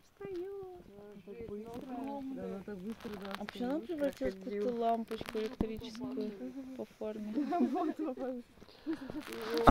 встаю. Она так быстро, да. А почему она превратилась в какую-то лампочку электрическую по форме?